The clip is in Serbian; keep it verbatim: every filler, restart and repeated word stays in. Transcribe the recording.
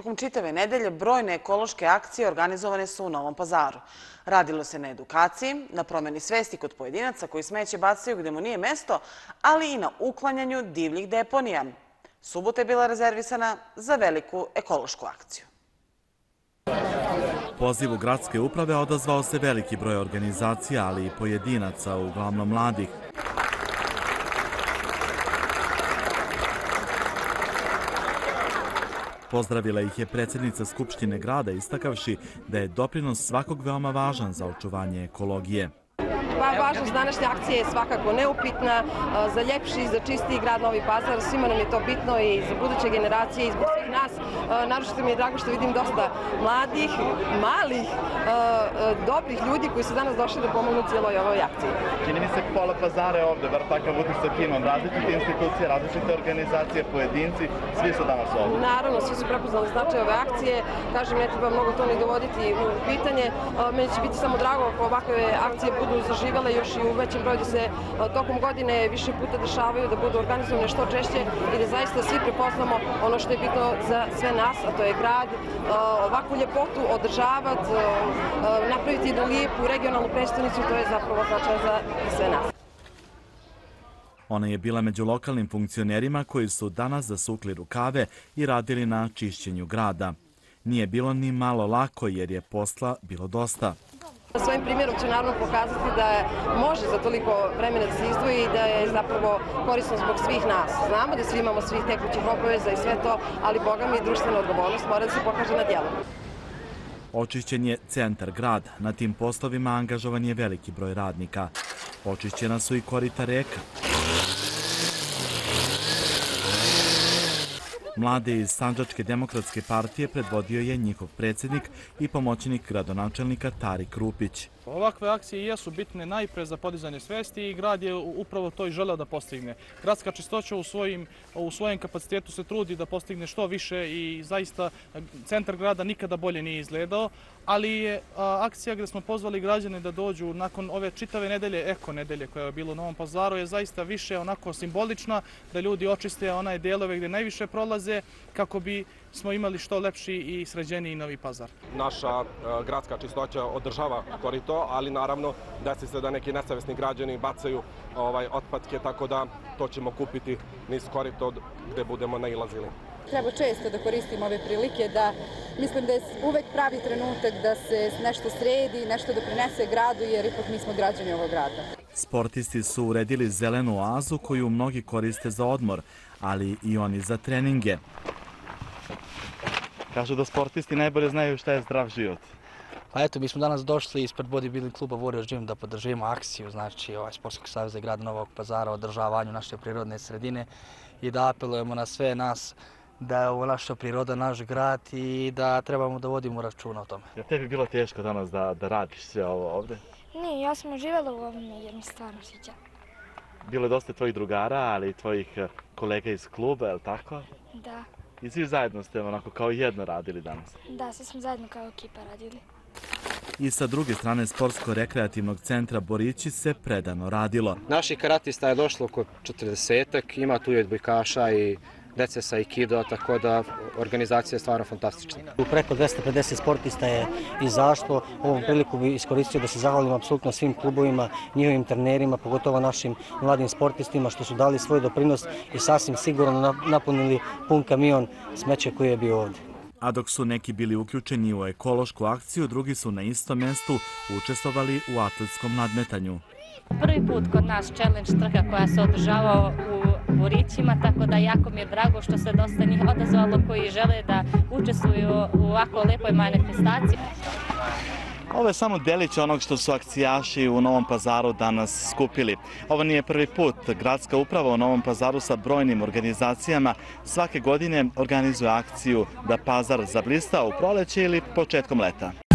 Tokom čitave nedelje brojne ekološke akcije organizovane su u Novom Pazaru. Radilo se na edukaciji, na promeni svesti kod pojedinaca koji smeće bacaju gde mu nije mesto, ali i na uklanjanju divljih deponija. Subota je bila rezervisana za veliku ekološku akciju. Pozivu gradske uprave odazvao se veliki broj organizacija, ali i pojedinaca, uglavnom mladih. Pozdravila ih je predsjednica Skupštine grada, istakavši da je doprinos svakog veoma važan za očuvanje ekologije. Važnost današnje akcije je svakako neupitna, za ljepši, za čistiji grad Novi Pazar. Svima nam je to bitno i za buduće generacije i zbog svih nas. Naročito mi je drago što vidim dosta mladih, malih, dobrih ljudi koji su danas došli da pomognu cijeloj ovoj akciji. Čini mi se pola Pazara je ovde, bar takav utisak imam. Različite institucije, različite organizacije, pojedinci, svi su danas ovde. Naravno, svi su prepoznali značaj ove akcije. Kažem, ne treba mnogo to ni dovoditi u pitanje. Meni će biti samo drago ako ovakve akcije budu zaživele još i u većem broju, da se tokom godine više puta dešavaju, da budu organizovane što češće i da zaista svi prepoznamo ono što je bitno za sve nas, a to je grad, ovakvu ljepotu održavati, napraviti jednu lijepu regionalnu prestonicu, to je zapravo značaj za sve nas. Ona je bila među lokalnim funkcionerima koji su danas zasukli rukave i radili na čišćenju grada. Nije bilo ni malo lako jer je posla bilo dosta. Svojim primjerom ću naravno pokazati da može za toliko vremena da se izdvoji i da je zapravo korisno zbog svih nas. Znamo da svi imamo svih tekućih obaveza i sve to, ali boga mi društvena odgovornost mora da se pokaže na djelu. Očišćen je centar grada. Na tim poslovima angažovan je veliki broj radnika. Očišćena su i korita reka. Mlade iz Sandžačke demokratske partije predvodio je njihov predsjednik i pomoćnik gradonačelnika Tari Krupić. Ovakve akcije jesu bitne najpre za podizanje svesti i grad je upravo to i želeo da postigne. Gradska čistoća u, svojim, u svojem kapacitetu se trudi da postigne što više i zaista centar grada nikada bolje nije izgledao, ali je akcija gdje smo pozvali građane da dođu nakon ove čitave nedelje, eko nedelje koja je bila u Novom Pazaru, je zaista više onako simbolična, da ljudi očiste onaj delove gdje najviše prolaze kako bi smo imali što lepši i sređeniji Novi Pazar. Naša gradska čistoća održava korito, ali naravno desi se da neki nesavesni građani bacaju ovaj, otpadke, tako da to ćemo kupiti niz korito gdje budemo nailazili. Treba često da koristimo ove prilike, da mislim da je uvek pravi trenutak da se nešto sredi, nešto da prinese gradu, jer ipak mi smo građani ovog grada. Sportisti su uredili zelenu oazu koju mnogi koriste za odmor, ali i oni za treninge. Kažu da sportisti najbolje znaju šta je zdrav život. Pa eto, mi smo danas došli ispred bodybuilding kluba Warrior Gym da podržimo akciju, znači ovaj Sportskog saveza grada Novog Pazara o održavanju naše prirodne sredine i da apelujemo na sve nas da je ovo naša priroda, naš grad i da trebamo da vodimo računa o tome. Je tebi bilo teško danas da, da radiš sve ovo ovde? Ne, ja sam živjela u ovom jer mi stvarno sviđa. Bilo je dosta tvojih drugara, ali i tvojih kolega iz kluba, je li tako? Da. I svi zajedno ste onako kao jedno radili danas? Da, svi smo zajedno kao ekipa radili. I sa druge strane Sportsko-rekreativnog centra Borići se predano radilo. Naših karatista je došlo oko četrdesetak, ima tu i odbojkaša i dece sa aikido, tako da organizacija je stvarno fantastična. Preko dvesta pedeset sportista je izašlo. Ovom priliku bi iskoristio da se zahvalim apsolutno svim klubovima, njihovim trenerima, pogotovo našim mladim sportistima što su dali svoj doprinos i sasvim sigurno napunili pun kamion smeća koji je bio ovdje. A dok su neki bili uključeni u ekološku akciju, drugi su na istom mjestu učestvovali u atletskom nadmetanju. Prvi put kod nas challenge trka koja se održava u Borićima, tako da jako mi je drago što se dosta njih odazvalo koji žele da učestvuju u ovako lepoj manifestaciji. Ovo je samo delić onog što su akcijaši u Novom Pazaru danas skupili. Ovo nije prvi put. Gradska uprava u Novom Pazaru sa brojnim organizacijama svake godine organizuje akciju da Pazar zablista u proleće ili početkom leta.